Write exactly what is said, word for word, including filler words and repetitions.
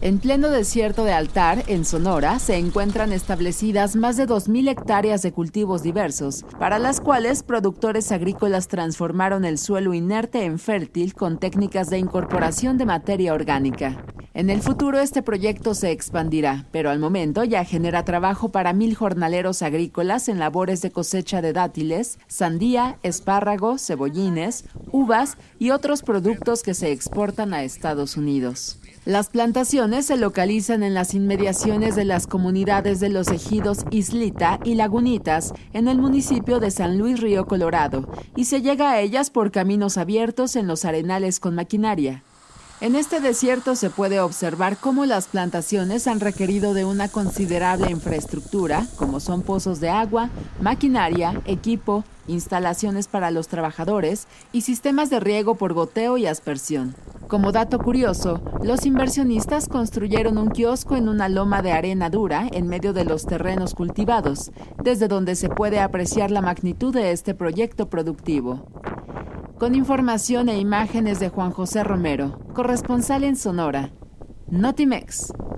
En pleno desierto de Altar, en Sonora, se encuentran establecidas más de dos mil hectáreas de cultivos diversos, para las cuales productores agrícolas transformaron el suelo inerte en fértil con técnicas de incorporación de materia orgánica. En el futuro este proyecto se expandirá, pero al momento ya genera trabajo para mil jornaleros agrícolas en labores de cosecha de dátiles, sandía, espárrago, cebollines, uvas y otros productos que se exportan a Estados Unidos. Las plantaciones se localizan en las inmediaciones de las comunidades de los ejidos Islita y Lagunitas, en el municipio de San Luis Río Colorado, y se llega a ellas por caminos abiertos en los arenales con maquinaria. En este desierto se puede observar cómo las plantaciones han requerido de una considerable infraestructura, como son pozos de agua, maquinaria, equipo, instalaciones para los trabajadores y sistemas de riego por goteo y aspersión. Como dato curioso, los inversionistas construyeron un kiosco en una loma de arena dura en medio de los terrenos cultivados, desde donde se puede apreciar la magnitud de este proyecto productivo. Con información e imágenes de Juan José Romero, corresponsal en Sonora, Notimex.